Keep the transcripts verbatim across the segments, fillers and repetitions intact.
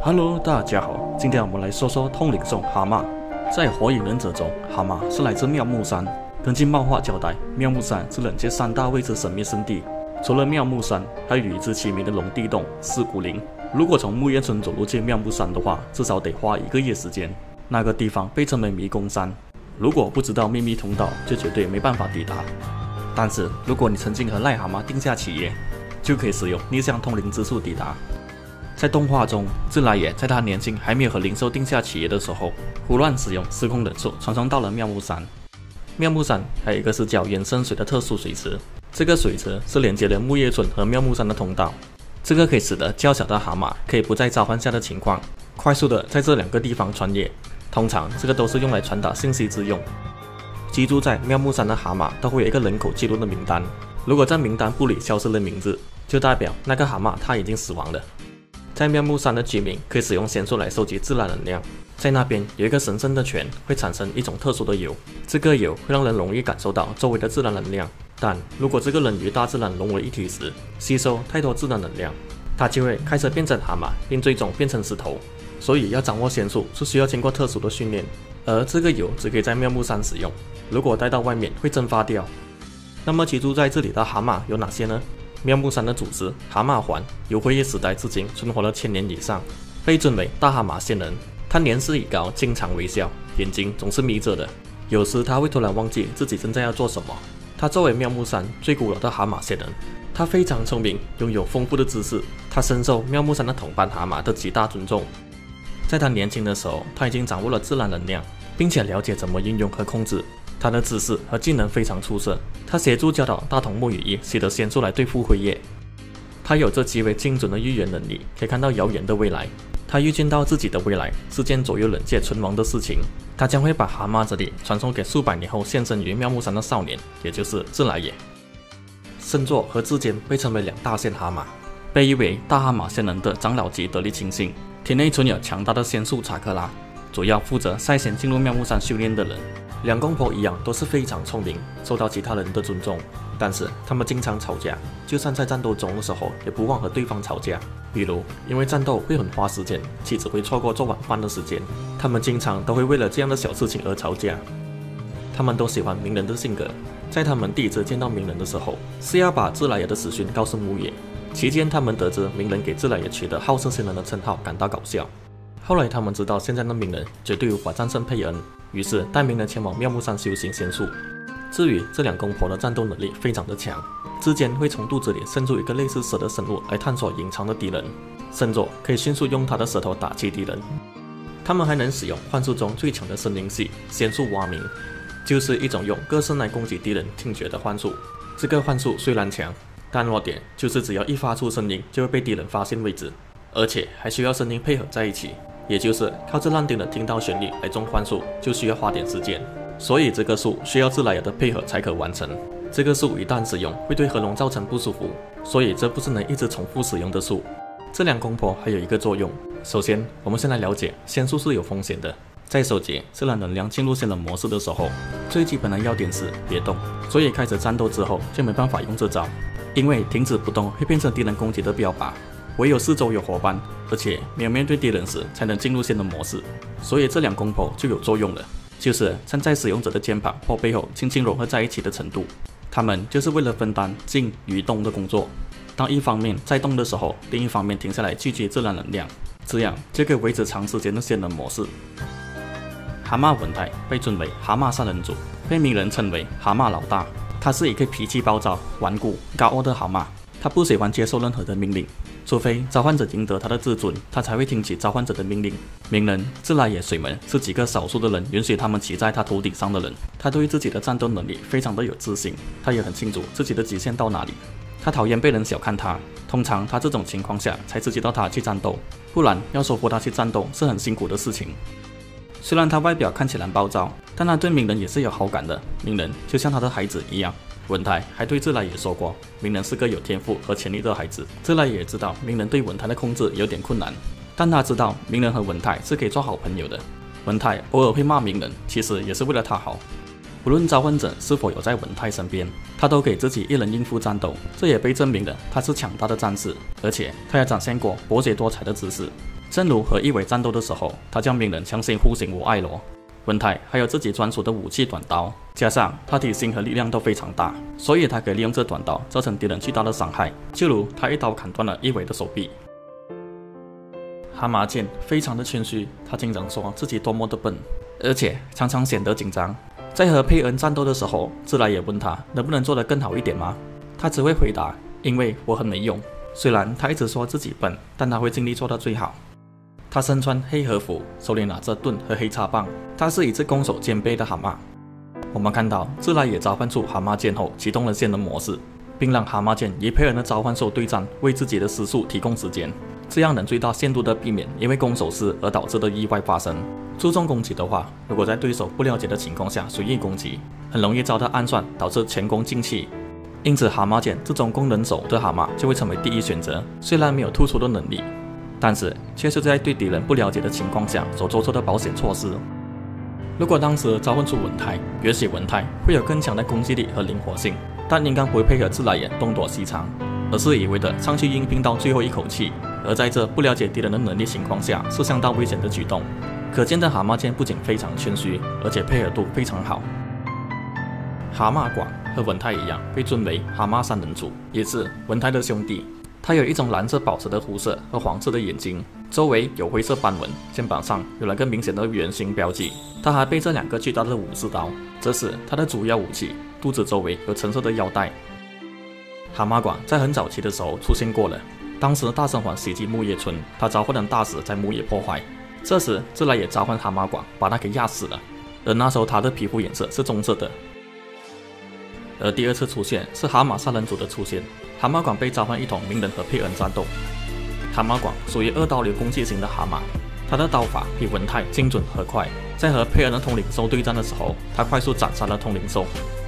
Hello， 大家好，今天我们来说说通灵兽蛤蟆。在火影忍者中，蛤蟆是来自妙木山。根据漫画交代，妙木山是人界三大未知神秘圣地。除了妙木山，还有与之齐名的龙地洞、四骨林。如果从木叶村走路去妙木山的话，至少得花一个月时间。那个地方被称为迷宫山。如果不知道秘密通道，就绝对没办法抵达。但是如果你曾经和癞蛤蟆定下契约，就可以使用逆向通灵之术抵达。在动画中，自来也在他年轻还没有和灵兽定下契约的时候，胡乱使用时空忍术传送到了妙木山。妙木山还有一个是叫远生水的特殊水池，这个水池是连接了木叶村和妙木山的通道。这个可以使得较小的蛤蟆可以不在召唤下的情况，快速的在这两个地方穿越。通常这个都是用来传达信息之用。居住在妙木山的蛤蟆都会有一个人口记录的名单，如果在名单簿里消失了名字，就代表那个蛤蟆它已经死亡了。在妙木山的居民可以使用仙术来收集自然能量，在那边有一个神圣的泉会产生一种特殊的油，这个油会让人容易感受到周围的自然能量。但如果这个人与大自然融为一体时，吸收太多自然能量，他就会开始变成蛤蟆，并最终变成石头。所以要掌握仙术是需要经过特殊的训练，而这个油只可以在妙木山使用，如果带到外面会蒸发掉。那么居住在这里的蛤蟆有哪些呢？妙木山的祖师蛤蟆环由辉夜时代至今存活了千年以上，被尊为大蛤蟆仙人。他年事已高，经常微笑，眼睛总是眯着的，有时他会突然忘记自己正在要做什么。他作为妙木山最古老的蛤蟆仙人，他非常聪明，拥有丰富的知识，他深受妙木山的同伴蛤蟆的极大尊重。在他年轻的时候，他已经掌握了自然能量，并且了解怎么运用和控制。他的知识和技能非常出色，他协助教导大筒木羽翼习得仙术来对付辉夜。他有着极为精准的预言能力，可以看到遥远的未来。他预见到自己的未来是件左右人界存亡的事情，他将会把蛤蟆之力传送给数百年后现身于妙木山的少年，也就是自来也。圣座和至坚被称为两大仙蛤蟆，被誉为大蛤蟆仙人的长老级得力亲信，体内存有强大的仙术查克拉，主要负责率先进入妙木山修炼的人。两公婆一样都是非常聪明，受到其他人的尊重，但是他们经常吵架，就算在战斗中的时候也不忘和对方吵架。比如因为战斗会很花时间，妻子会错过做晚饭的时间，他们经常都会为了这样的小事情而吵架。他们都喜欢鸣人的性格，在他们第一次见到鸣人的时候，是要把自来也的死讯告诉木野，期间他们得知鸣人给自来也取得好色仙人的称号，感到搞笑。后来他们知道现在的鸣人绝对无法战胜佩恩，于是带鸣人前往妙木山修行仙术。至于这两公婆的战斗能力非常的强，之间会从肚子里伸出一个类似蛇的生物来探索隐藏的敌人，圣座可以迅速用他的舌头打击敌人。他们还能使用幻术中最强的声灵系仙术蛙鸣，就是一种用歌声来攻击敌人听觉的幻术。这个幻术虽然强，但弱点就是只要一发出声音就会被敌人发现位置，而且还需要声音配合在一起，也就是靠着让敌人听到旋律来中幻术，就需要花点时间。所以这个术需要自来也的配合才可完成。这个术一旦使用会对喉咙造成不舒服，所以这不是能一直重复使用的术。这两公婆还有一个作用，首先我们先来了解仙术是有风险的。在收集自然能量进入仙人模式的时候，最基本的要点是别动，所以开始战斗之后就没办法用这招，因为停止不动会变成敌人攻击的标靶。唯有四周有伙伴，而且没有面对敌人时才能进入仙人模式，所以这两公婆就有作用了，就是站在使用者的肩膀或背后轻轻融合在一起的程度。他们就是为了分担静与动的工作，当一方面在动的时候，另一方面停下来聚集自然能量，这样就可以维持长时间的仙人模式。蛤蟆文太被尊为蛤蟆三人组，被鸣人称为蛤蟆老大。他是一个脾气暴躁、顽固、高傲的蛤蟆，他不喜欢接受任何的命令，除非召唤者赢得他的自尊，他才会听取召唤者的命令。鸣人、自来也、水门是几个少数的人允许他们骑在他头顶上的人。他对自己的战斗能力非常的有自信，他也很清楚自己的极限到哪里。他讨厌被人小看他，通常他这种情况下才刺激到他去战斗，不然要说服他去战斗是很辛苦的事情。虽然他外表看起来暴躁，但他对鸣人也是有好感的。鸣人就像他的孩子一样。文太还对自来也说过，鸣人是个有天赋和潜力的孩子。自来也知道鸣人对文太的控制有点困难，但他知道鸣人和文太是可以做好朋友的。文太偶尔会骂鸣人，其实也是为了他好。无论召唤者是否有在文太身边，他都可以自己一人应付战斗，这也被证明了他是强大的战士，而且他也展现过博学多才的知识。 正如和一尾战斗的时候，他叫鸣人相信护行无碍罗。文太还有自己专属的武器短刀，加上他体型和力量都非常大，所以他可以利用这短刀造成敌人巨大的伤害，就如他一刀砍断了一尾的手臂。蛤蟆剑非常的谦虚，他经常说自己多么的笨，而且常常显得紧张。在和佩恩战斗的时候，自来也问他能不能做得更好一点吗？他只会回答，因为我很没用。虽然他一直说自己笨，但他会尽力做到最好。他身穿黑和服，手里拿着盾和黑叉棒，他是一只攻守兼备的蛤蟆。我们看到自来也召唤出蛤蟆剑后，启动了线人模式，并让蛤蟆剑与佩恩的召唤兽对战，为自己的时速提供时间，这样能最大限度地避免因为攻守失而导致的意外发生。注重攻击的话，如果在对手不了解的情况下随意攻击，很容易遭到暗算，导致前功尽弃。因此蛤蟆剑这种攻人手的蛤蟆就会成为第一选择，虽然没有突出的能力，但是却是在对敌人不了解的情况下所做出的保险措施。如果当时召唤出文太，也许文太会有更强的攻击力和灵活性，但应该不会配合自来也东躲西藏，而是一味的上去硬拼到最后一口气，而在这不了解敌人的能力情况下是相当危险的举动。可见的蛤蟆剑不仅非常谦虚，而且配合度非常好。蛤蟆广和文太一样被尊为蛤蟆三人组，也是文太的兄弟。他有一种蓝色宝石的肤色和黄色的眼睛，周围有灰色斑纹，肩膀上有两个明显的圆形标记。他还背着两个巨大的武士刀，这是他的主要武器。肚子周围有橙色的腰带。蛤蟆广在很早期的时候出现过了，当时大圣皇袭击木叶村，他召唤了大使在木叶破坏，这时自来也召唤蛤蟆广，把他给压死了。而那时候他的皮肤颜色是棕色的。而第二次出现是蛤蟆三人组的出现，蛤蟆广被召唤一同鸣人和佩恩战斗。蛤蟆广属于二刀流攻击型的蛤蟆，他的刀法比文太精准和快，在和佩恩的通灵兽对战的时候，他快速斩杀了通灵兽。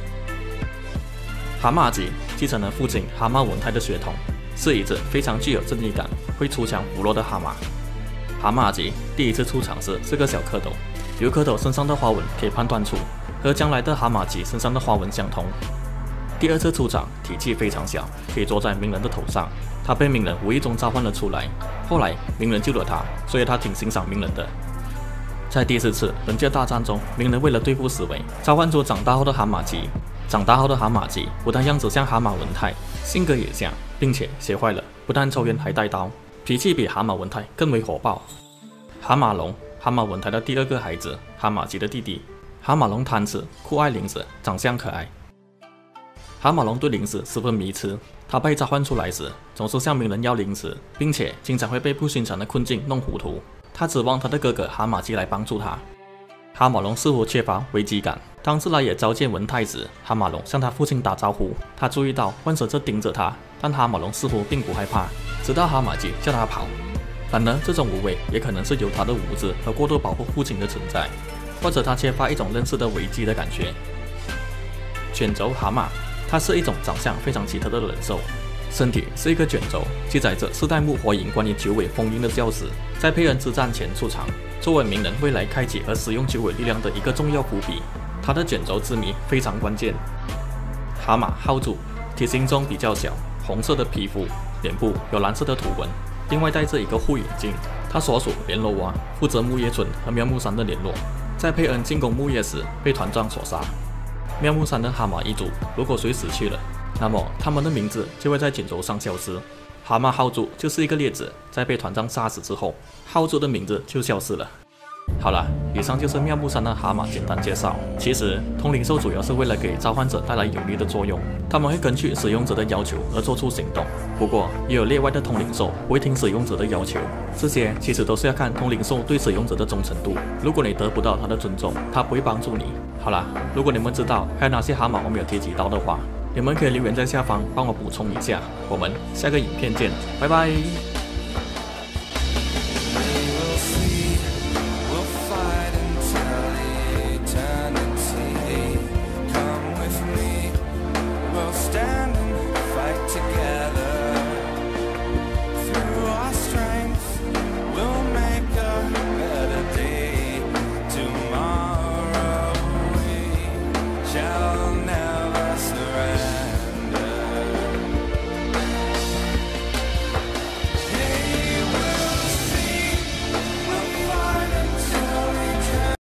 蛤蟆吉继承了父亲蛤蟆文太的血统，是一只非常具有正义感、会出枪俘虏的蛤蟆。蛤蟆吉第一次出场时是个小蝌蚪，由蝌蚪身上的花纹可以判断出和将来的蛤蟆吉身上的花纹相同。第二次出场体积非常小，可以坐在鸣人的头上，他被鸣人无意中召唤了出来，后来鸣人救了他，所以他挺欣赏鸣人的。在第四次人界大战中，鸣人为了对付死维，召唤出长大后的蛤蟆吉。长大后的蛤蟆吉不但样子像蛤蟆文太，性格也像，并且学坏了，不但抽烟还带刀，脾气比蛤蟆文太更为火爆。蛤蟆龙，蛤蟆文太的第二个孩子，蛤蟆吉的弟弟。蛤蟆龙贪吃，酷爱零食，长相可爱。蛤蟆龙对零食十分迷痴，他被召唤出来时总是向鸣人要零食，并且经常会被不寻常的困境弄糊涂。他指望他的哥哥蛤蟆吉来帮助他。蛤蟆龙似乎缺乏危机感，当自来也召见文太时，蛤蟆龙向他父亲打招呼。他注意到万蛇正盯着他，但蛤蟆龙似乎并不害怕，直到蛤蟆吉叫他跑。然而这种无畏也可能是由他的无知和过度保护父亲的存在，或者他缺乏一种认识的危机的感觉。卷轴蛤蟆，它是一种长相非常奇特的人兽，身体是一个卷轴，记载着四代目火影关于九尾封印的教史，在佩恩之战前出场，作为鸣人未来开启和使用九尾力量的一个重要伏笔。它的卷轴之谜非常关键。蛤蟆浩柱体型中比较小，红色的皮肤，脸部有蓝色的图纹，另外戴着一个护眼镜。他所属联络蛙，负责木叶村和妙木山的联络，在佩恩进攻木叶时被团长所杀。妙木山的蛤蟆一族如果谁死去了，那么他们的名字就会在卷轴上消失。蛤蟆浩柱就是一个例子，在被团长杀死之后，浩柱的名字就消失了。好了，以上就是妙木山的蛤蟆简单介绍。其实通灵兽主要是为了给召唤者带来有利的作用，他们会根据使用者的要求而做出行动。不过也有例外的通灵兽不会听使用者的要求，这些其实都是要看通灵兽对使用者的忠诚度。如果你得不到他的尊重，他不会帮助你。好了，如果你们知道还有哪些蛤蟆我没有提及到的话，你们可以留言在下方帮我补充一下。我们下个影片见，拜拜。